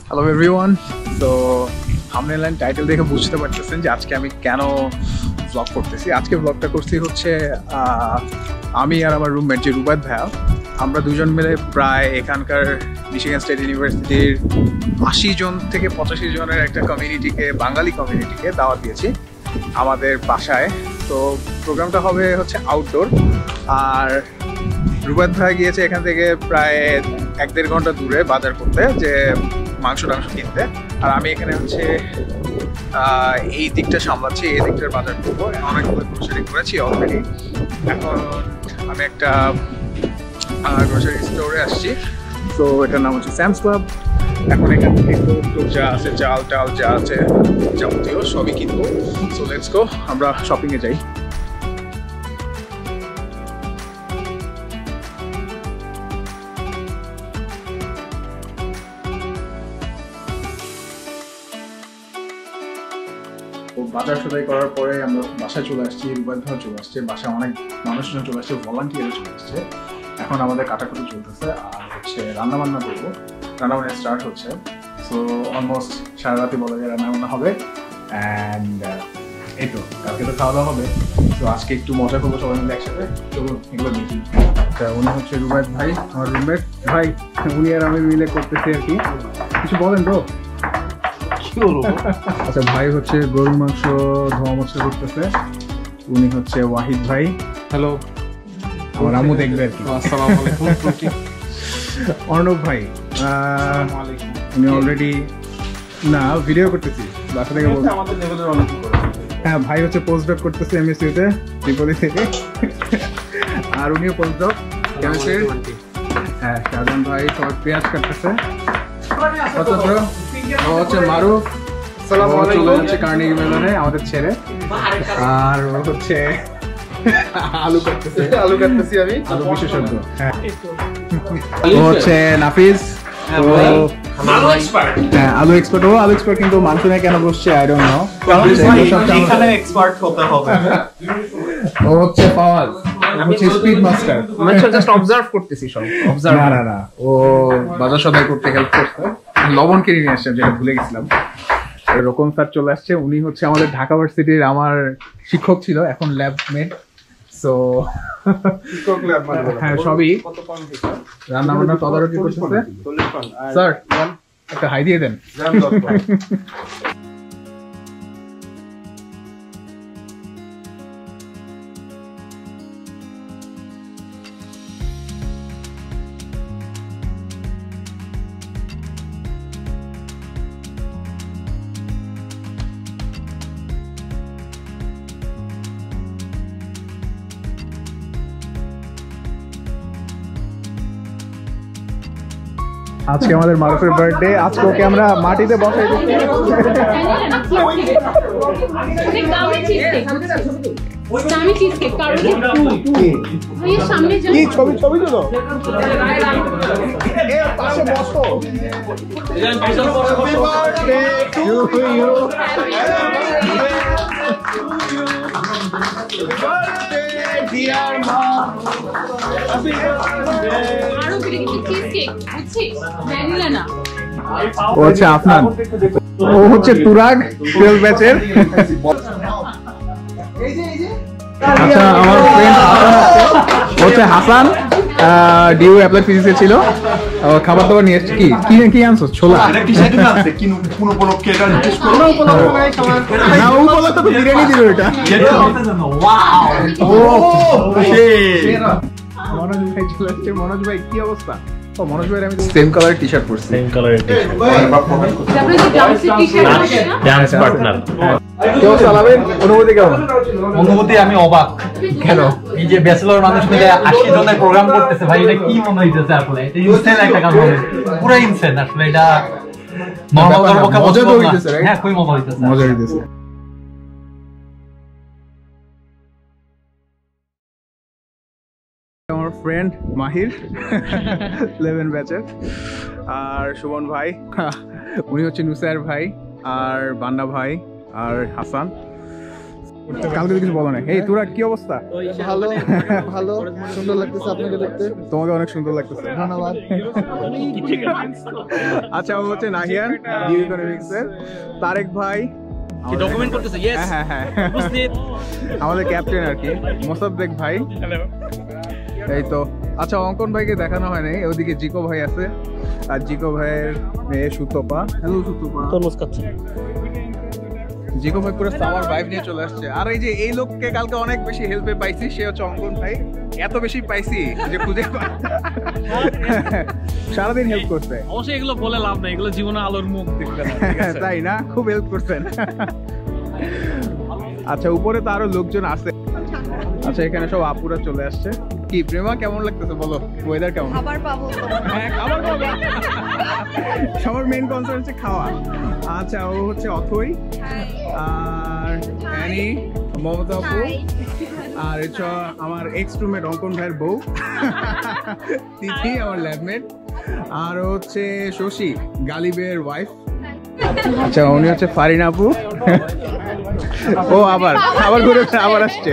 Hello everyone. তো thumbnail and title দেখে বুঝতে পারতেছেন যে আজকে আমি কেন ব্লগ করতেছি। আজকে ব্লগটা করছি হচ্ছে আমি আর আমার রুমমেট যে রুবাদ ভাইয়া, আমরা দুজন মিলে প্রায় এখানকার মিশিগান স্টেট ইউনিভার্সিটির 80 জন থেকে 85 জনের একটা কমিউনিটিকে, বাঙালি কমিউনিটিকে দাওয়াত দিয়েছি আমাদের বাসায়। তো প্রোগ্রামটা হবে হচ্ছে আউটডোর, আর রুবাদ ভাই গিয়েছে এখান থেকে প্রায় 1-1.5 ঘন্টা দূরে বাজার করতে, যে মাংস টাংস কিনতে। আর আমি এখানে হচ্ছে এই দিকটা সামলাচ্ছি, এই দিকটার বাজার করবো। অনেকগুলো গ্রোসারি করেছি অলরেডি। এখন আমি একটা গ্রোসারি স্টোরে আসছি, তো এটার নাম হচ্ছে স্যামস ক্লাব। এখন এখান থেকে যা আছে, চাল টাল যা আছে যাবতীয় সবই কিনবো। সো লেটস গো, আমরা শপিংয়ে যাই। বাজার সদাই করার পরে আমরা বাসায় চলে আসছি, রুবাদ ভাই চলে আসছে, বাসায় অনেক মানুষজন চলে আসছে, ভলান্টিয়ার চলে আসছে। এখন আমাদের কাটাকুটি চলতেছে আর হচ্ছে রান্নাবান্না করবো। রান্নাবান্না স্টার্ট হচ্ছে, সো অলমোস্ট সারা রাতে বলা যায় রান্নাবান্না হবে। অ্যান্ড এই তো কালকে তো খাওয়া দাওয়া হবে। তো আজকে একটু মজা করবো সবাই মিলে একসাথে। চলুন এগুলো দেখি। উনি হচ্ছে রুবাদ ভাই, আমার রুমমেট ভাই। উনি আর আমি মিলে করতেছি আর কি। কিছু বলেন তো। আচ্ছা, ভাই হচ্ছে গরুর মাংস ধোয়া মোছা করতেছে। উনি হচ্ছে ওয়াহিদ ভাই। হ্যালো, আমার আম্মু দেখবে আর কি। আসসালামু আলাইকুম। অর্ণব ভাই, উনি অলরেডি না ভিডিও করতেছি বাসা থেকে বলতে। হ্যাঁ, ভাই হচ্ছে পোস্ট ডক করতেছে এমএসইউতে ত্রিপলি থেকে। আর উনিও পোস্ট ডক কেমিস্ট্রি। হ্যাঁ, শাহজাহান ভাই সবাই পেঁয়াজ কাটতেছে। হচ্ছে মারুফ হচ্ছে কার্নিগি মেলনে আমাদের ছেড়ে। আর হচ্ছে আলু কাটতেছি আমি, আলু বিশেষজ্ঞ। হ্যাঁ, ও হচ্ছে নাফিজ, আলু এক্সপার্ট। ও আলু এক্সপার্ট, কিন্তু মাংস নিয়ে কেন বসছে আই ডোন্ট নো। এখানে এক্সপার্ট হতে হবে। ও হচ্ছে ফাওয়াজ, হচ্ছে স্পিড মাস্টার। আমি জাস্ট অবজার্ভ করতেছি সব। অবজার্ভ না, ও বাজার সদাই করতে হেল্প করতে। লবণ কিনে নিয়ে আসছে, যেটা ভুলে গেছিলাম। রকম স্যার চলে আসছে, উনি হচ্ছে আমাদের ঢাকা ভার্সিটির আমার শিক্ষক ছিল, এখন ল্যাবমেট। সো হ্যাঁ, সবই রান্না বান্না তদারকি করতেছে। স্যার একটা হাই দিয়ে দেন। আজকে আমাদের মারুফের বার্থডে। আজকে ওকে আমরা মাটিতে বসাই দিচ্ছি। ও হচ্ছে আফনান, ও হচ্ছে তুরাগ 12 ব্যাচের। আচ্ছা, আমার ফ্রেন্ড হচ্ছে হাসান, ডিউ অ্যাপ্লাই ফিজিক্সে ছিল। খাবার দাবার নিয়ে এসছি। কি আনছো? ছোলা। না, উপলক্ষে তো বিরিয়ানি দিল এটা। মনোজ ভাই চলে আসছে। মনোজ ভাই কি অবস্থা? মনোজ ভাই আমি সেম কালারের টি-শার্ট পরছি। সেম কালারের টি-শার্ট। Dance partner. কেউ চালাবেন? অনুভূতি কেমন? অনুভূতি আমি অবাক। কেন? এই যে ব্যাচেলর মানুষ মিলে 80 জনের প্রোগ্রাম করতেছে ভাই, এটা কি মনে হইতেছে আসলে? এটা ইনসেন একটা কাজ হবে। পুরো ইনসেন আসলে। এটা নরমাল পক্ষে মজা হইতেছে। হ্যাঁ, খুবই মজা হইতেছে। মজা হইতেছে। আমার ফ্রেন্ড মাহির 11 ব্যাচের। আর সুমন ভাই, উনি হচ্ছে নুসার ভাই, আর বান্না ভাই, আর হাসান। কালকে তো কিছু বলো না। এই তোরা কি অবস্থা? ভালো ভালো, সুন্দর লাগতেছে আপনাকে দেখতে। তোমাকে অনেক সুন্দর লাগতেছে, ধন্যবাদ। আচ্ছা, ও হচ্ছে নাহিয়ান নিউ ইকোনমিক্স এর। তারেক ভাই কি ডকুমেন্ট করতেছে? ইয়েস, হ্যাঁ হ্যাঁ উপস্থিত আমাদের ক্যাপ্টেন আর কি, মোসাদ্দেক ভাই। এই তো। আচ্ছা, অঙ্কন ভাইকে দেখানো হয় নাই, ওদিকে জিকো ভাই আছে, আর জিকো ভাইয়ের মেয়ে সুতপা। হ্যালো সুতপা। তরমুজ খাচ্ছে। জিকো ভাই পুরো সামার ভাইব নিয়ে চলে আসছে। আর এই যে এই লোককে কালকে অনেক বেশি হেল্পে পাইছি, সে হচ্ছে অঙ্কন ভাই। এত বেশি পাইছি যে খুঁজে সারাদিন হেল্প করছে। অবশ্যই এগুলো বলে লাভ নাই, এগুলো জীবনে আলোর মুখ দেখতে না, ঠিক আছে? তাই না, খুব হেল্প করছেন। আচ্ছা, উপরে তো আরো লোকজন আছে। আচ্ছা, এখানে সব আপুরা চলে আসছে। কি প্রেমা, কেমন লাগতেছে বলো? ওয়েদার কেমন? খাবার পাবো তো। হ্যাঁ, খাবার পাবো। সবার মেইন কনসার্ন হচ্ছে খাওয়া। আচ্ছা, ও হচ্ছে অথই, আর অ্যানি, মমতা আপু, আর এটা আমার এক্স রুমমেট অঙ্কন ভাইয়ের বউ তিথি, আমার ল্যাবমেট, আর হচ্ছে শশী গালিবের ওয়াইফ। আচ্ছা, উনি হচ্ছে ফারিন আপু। ও আবার ঘুরে আবার আসছে।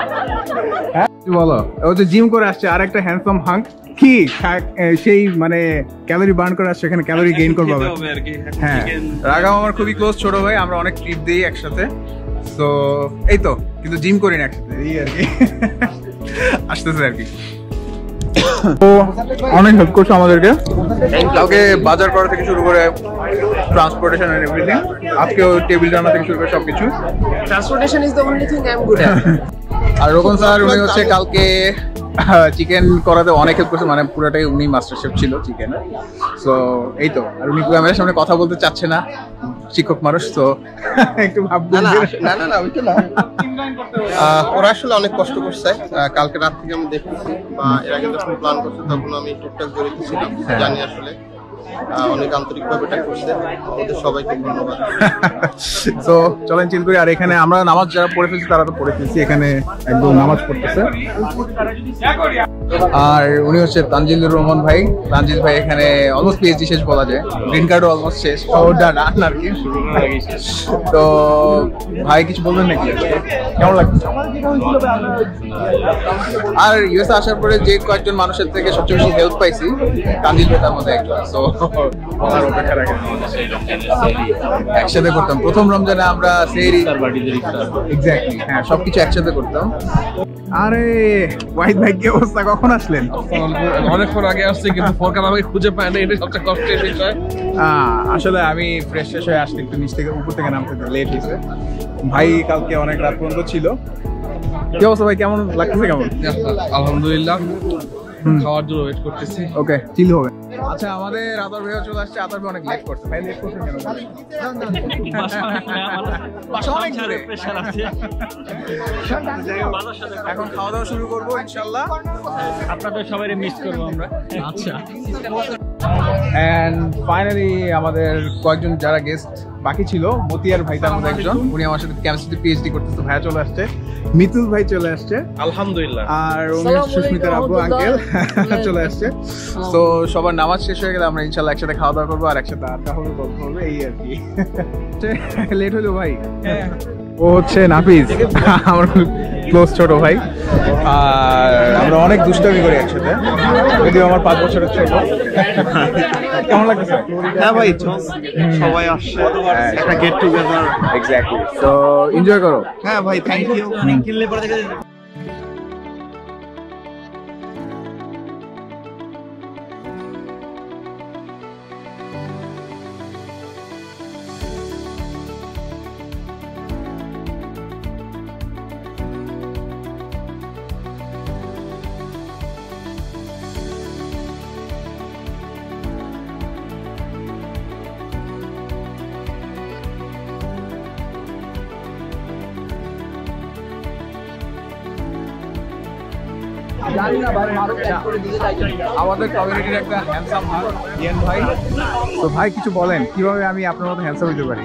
বলো, ও যে জিম করে আসছে, আর একটা হ্যান্ডসাম হাঙ্ক কি সেই মানে ক্যালোরি বার্ন করে আসছে, এখানে ক্যালোরি গেইন করবে। হ্যাঁ, রাগাম আমার খুবই ক্লোজ ছোট ভাই, আমরা অনেক ট্রিপ দিই একসাথে। তো এই তো, কিন্তু জিম করি না একসাথে, এই আর কি। আসতেছে আর কি। তো অনেক হেল্প করছে আমাদেরকে কালকে, বাজার করা থেকে শুরু করে ট্রান্সপোর্টেশন এন্ড এভরিথিং। আজকেও টেবিল রান্না থেকে শুরু করে সবকিছু। Transportation is the only thing I am good at. আর রোকন স্যার, উনি হচ্ছে কালকে চিকেন করাতে অনেক হেল্প করছে, মানে পুরোটাই উনি মাস্টার শেফ ছিল চিকেন। সো এই তো। আর উনি ক্যামেরার সামনে কথা বলতে চাচ্ছে না, শিক্ষক মানুষ, তো একটু ভাববেন। না না না, ওইটা না। ওরা আসলে অনেক কষ্ট করছে। কালকে রাত থেকে আমি দেখতেছি, বা এর আগে যখন প্ল্যান করছে তখন আমি টুকটাক জড়িত ছিলাম, জানি আসলে অনেক আন্তরিকভাবে এটা করছে। ওদের সবাইকে ধন্যবাদ। তো চলেন চিল করি। আর এখানে আমরা নামাজ যারা পড়ে ফেলছি তারা তো পড়ে ফেলছি, এখানে একদম নামাজ পড়তেছে। আর উনি হচ্ছে তানজিলুর রহমান ভাই। তানজিল ভাই এখানে অলমোস্ট পিএইচডি শেষ বলা যায়, গ্রিন কার্ডও অলমোস্ট শেষ, ওটা না আর কি। তো ভাই কিছু বলবেন নাকি, কেমন লাগছে? আর ইউএসএ আসার পরে যে কয়েকজন মানুষের থেকে সবচেয়ে বেশি হেল্প পাইছি, তানজিল ভাই তার মধ্যে একজন। সো বলার অপেক্ষা রাখে, একসাথে করতাম প্রথম রমজানে আমরা সেহরি, এক্স্যাক্টলি, হ্যাঁ সবকিছু একসাথে করতাম। আরে ওয়াহিদ ভাই, কি অবস্থা? কখন আসলেন? অনেকক্ষণ আগে আসছি, কিন্তু ফোরকান আমাকে খুঁজে পায় না, এটা সবচেয়ে কষ্টের বিষয়। আসলে আমি ফ্রেশ হয়ে আসতে একটু নিচ থেকে উপর থেকে নামতে লেট হয়েছে। ভাই কালকে অনেক রাত পর্যন্ত ছিল। কি অবস্থা ভাই, কেমন লাগতেছে? কেমন? আলহামদুলিল্লাহ, খাওয়ার জন্য ওয়েট করতেছি। ওকে, চিল হবে। আচ্ছা, আমাদের আদর ভাইও চলে আসছে। আদর ভাই অনেক লেট করছে। ভাই লেট করছেন কেন? বাসা অনেক দূরে। এখন খাওয়া দাওয়া শুরু করবো ইনশাল্লাহ। আপনাদের সবাই মিস করবো আমরা। আচ্ছা, এন্ড ফাইনালি আমাদের কয়েকজন যারা গেস্ট বাকি ছিল, মতিয়ার ভাই তার মধ্যে একজন, উনি আমার সাথে কেমিস্ট্রি পিএইচডি করতেছে, ভাইয়া চলে আসছে। মিতুল ভাই চলে আসছে, আলহামদুলিল্লাহ। আর উনি সুস্মিতার আব্বু আঙ্কেল চলে আসছে। তো সবার নামাজ শেষ হয়ে গেলে আমরা ইনশাল্লাহ একসাথে খাওয়া দাওয়া করবো, আর একসাথে আড্ডা হবে, গল্প হবে, এই আর কি। লেট হলো ভাই। ও হচ্ছে নাফিজ, আমার ক্লোজ ছোট ভাই, আর আমরা অনেক দুষ্টামি করি একসাথে, যদিও আমার 5 বছরের ছোট। কেমন লাগছে? হ্যাঁ ভাই, সবাই আসছে, একটা গেট টুগেদার। এক্স্যাক্টলি, তো এনজয় করো। হ্যাঁ ভাই, থ্যাংক ইউ। আমাদের কমিউনিটির একটা হ্যান্ডসাম ইয়ান ভাই। তো ভাই কিছু বলেন, কিভাবে আমি আপনার মতো হ্যান্ডসাম হতে পারি?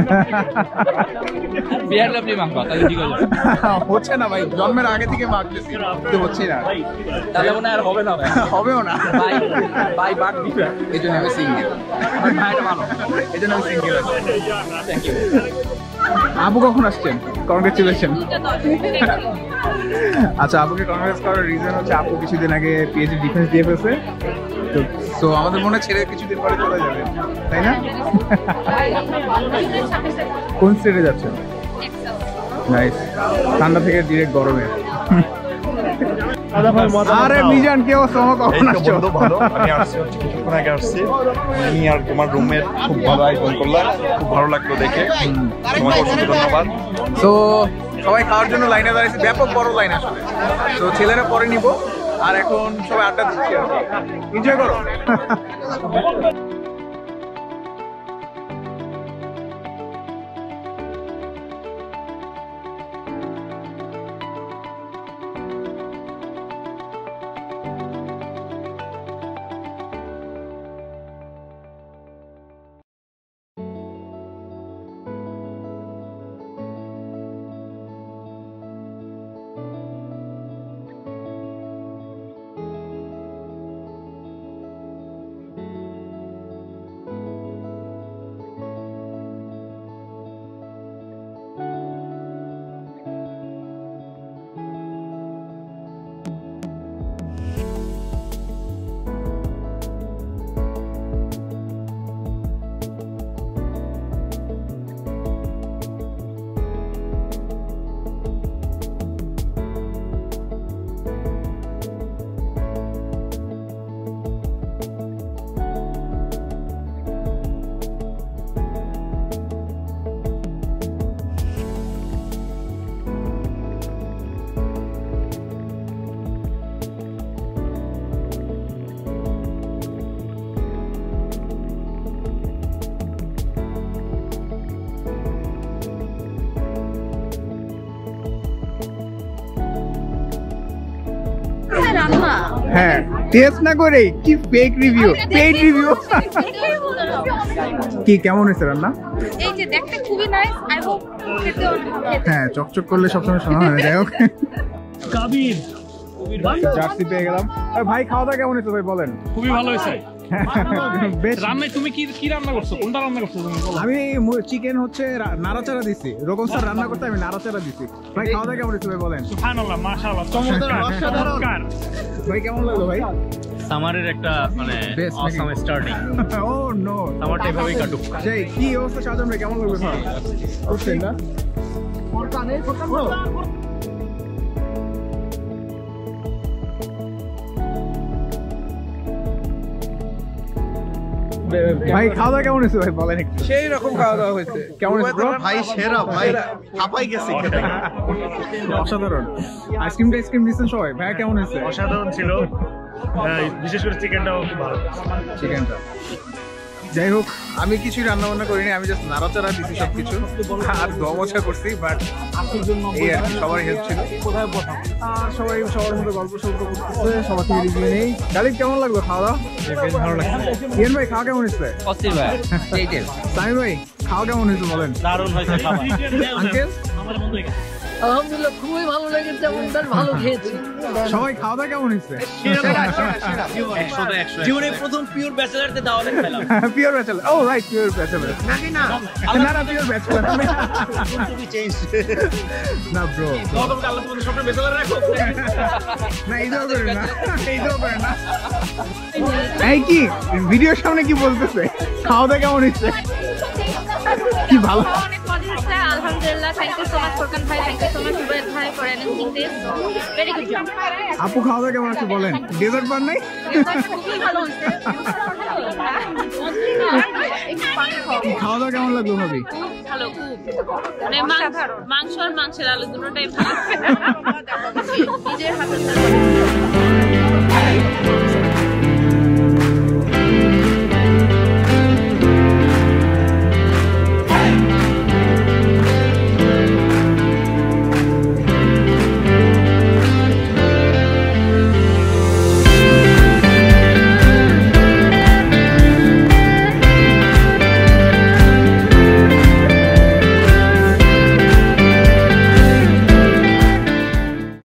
হচ্ছে না ভাই, জন্মের আগে থেকে মাগতেছি, তো হচ্ছে না। তাহলে মনে আর হবে না, হবেও না। ভাই বাদ দিবে। এই জন্য আমি সিঙ্গেল, ভাইটা ভালো, এই জন্য আমি সিঙ্গেল আছি। Thank you. আপু কখন আসছেন? কংগ্রেচুলেশন। আচ্ছা, আপুকে কংগ্রেস করার রিজন হচ্ছে আপু কিছুদিন আগে পিএইচডি ডিফেন্স দিয়ে ফেলছে, তো আমাদের মনে ছেড়ে কিছুদিন পরে চলে যাবে, তাই না? কোন স্টেটে যাচ্ছেন? নাইস। ঠান্ডা থেকে ডিরেক্ট গরমে। আরে মিজান, কি অবস্থা? কখন আসছো? ভালো, আমি আসছি হচ্ছে কিছুক্ষণ আগে আসছি। তুমি আর তোমার রুমের খুব ভালো আয়োজন করলাম, খুব ভালো লাগলো দেখে, তোমাকে অসংখ্য ধন্যবাদ। তো সবাই খাওয়ার জন্য লাইনে দাঁড়িয়েছে, ব্যাপক বড় লাইন আসলে। তো ছেলেরা পরে নিব, আর এখন সবাই আড্ডা দিচ্ছি আর কি। এনজয় করো। হ্যাঁ, টেস্ট না করে কি ফেক রিভিউ, পেইড রিভিউ। কি কেমন হয়েছে রান্না? এই যে দেখতে খুবই নাইস, আই হোপ খেতে অনেক ভালো। হ্যাঁ, চকচক করলে সবসময় শোনা হয়। যাই হোক, কাবির জার্সি পেয়ে গেলাম। ভাই, খাওয়া দাওয়া কেমন হয়েছে ভাই বলেন? খুবই ভালো হয়েছে। বেশ। রান্নায় তুমি কি রান্না করছো? কোনটা রান্না করছো তুমি? আমি চিকেন হচ্ছে নাড়াচাড়া দিছি, রকম স্যার রান্না করতে আমি নাড়াচাড়া দিছি। ভাই, খাওয়া দাওয়া কেমন হয়েছে ভাই বলেন? সুবহানাল্লাহ, মাশাআল্লাহ, চমৎকার, অসাধারণ। ভাই, কেমন লাগলো ভাই? সামারের একটা মানে Best নাকি? Awesome starting. ও নো, সামারটা এভাবেই কাটুক। সেই কি অবস্থা সাজান ভাই, কেমন লাগলো? করছেন না? ভাই, খাওয়া দাওয়া কেমন হয়েছে ভাই বলেন একটু? সেই রকম খাওয়া দাওয়া হয়েছে। কেমন হয়েছে bro? ভাই সেরা, ভাই হাঁপাই গেছে খেতে। অসাধারণ। আইসক্রিম দিচ্ছেন সবাই? ভাইয়া কেমন হয়েছে? অসাধারণ ছিল, বিশেষ করে চিকেনটাও খুব ভালো। চিকেনটা যাই হোক, আমি কিছুই রান্না বান্না করিনি, আমি জাস্ট নাড়াচাড়া দিছি সবকিছু, আর দমচা করছি। বাট এই আর কি, সবার হেল্প ছিল। আর সবাই সবার মধ্যে গল্প সল্প করতেছে, সবার থেকে রিভিউ নেই। গালিব, কেমন লাগলো খাওয়া দাওয়া? বেশ ভালো লাগছে। ইয়েন ভাই, খাওয়া কেমন হয়েছে? অস্থির ভাই, এইটাই সামি ভাই, খাওয়া কেমন হয়েছে বলেন? দারুণ হয়েছে খাবার। আঙ্কেল, আলহামদুলিল্লাহ, খুবই ভালো লেগেছে এবং বেশ ভালো খেয়েছি। সবাই খাওয়া দাওয়া কেমন হয়েছে? জীবনে প্রথম পিওর ব্যাচেলারতে দাওয়াতে খেলাম। Pure bachelor, oh right, pure bachelor নাকি? না না, পিওর ব্যাচেলার না ব্রো, না এইটাও করে না, এইটাও করে না। এই কি ভিডিওর সামনে কি বলতেছে? খাওয়া দাওয়া কেমন হয়েছে? কি ভালো, অনেক মজা হচ্ছে, আলহামদুলিল্লাহ। Thank you so much Furqan ভাই, thank you so much Rubaid ভাই for arranging this. Very good job. আপু, খাওয়া দাওয়া কেমন আছে বলেন? ডেজার্ট পান নাই? খুবই ভালো হয়েছে। খাওয়া দাওয়া কেমন লাগলো ভাবি? ভালো, খুব মানে মাংস আর মাংসের আলু দুটোটাই ভালো। নিজের হাতে